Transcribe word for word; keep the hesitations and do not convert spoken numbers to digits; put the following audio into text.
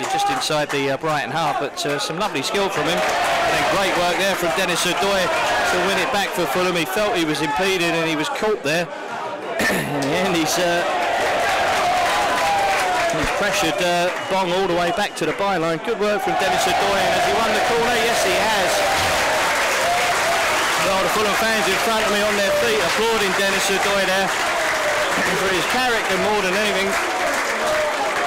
just inside the uh, Brighton half, but uh, some lovely skill from him. And then great work there from Dennis Odoi to win it back for Fulham. He felt he was impeded and he was caught there. In the end, he's, uh, he's pressured uh, Bong all the way back to the byline. Good work from Dennis Odoi, and has he won the corner? Yes, he has. Well, the Fulham fans in front of me on their feet applauding Dennis Odoi there for his character more than anything.